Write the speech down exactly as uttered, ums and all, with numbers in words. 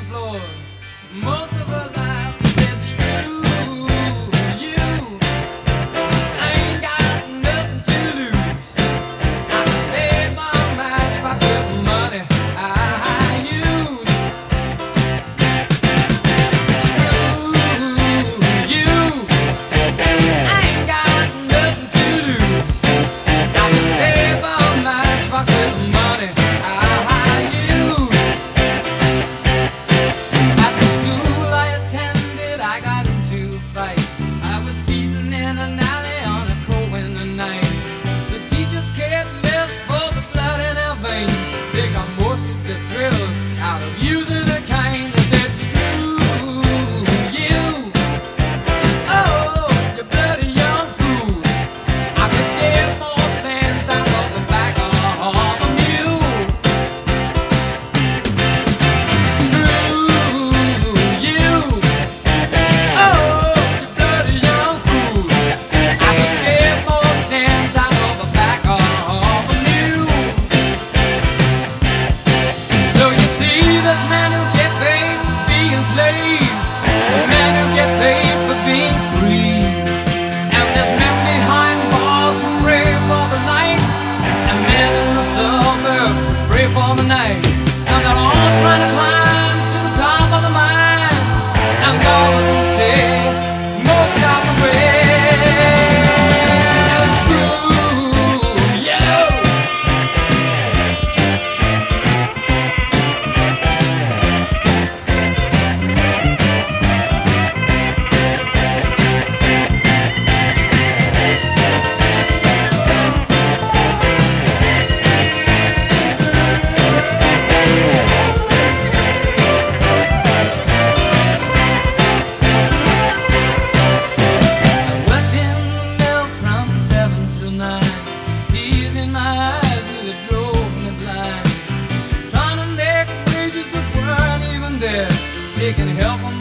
floors. Most of her life said, screw you, I ain't got nothing to lose. I can pay my matchbox with money I use. Screw you, I ain't got nothing to lose. I can pay my matchbox with money I use. At the school I attended, I got into fights. I was beaten in an alley on a cold winter night. The teachers cared less for the blood in their veins. They got most of the thrills out of using the kind. They said, screw you, oh, you bloody young fool. I could get more fans out of the back of a mule. Screw you, oh, you bloody young fool. I could get more fans out of the back of a mule. So you see, there's men who get paid for being slaves, and men who get paid for being free. And there's men behind bars who pray for the light, and men in the suburbs who pray for the night. And they're all trying to climb to the top of the mine, and all of them say, most got the way. Screw you. I worked in the mill from seven till nine. Tears in my eyes really drove me blind. Trying to make wages that weren't even there, taking help from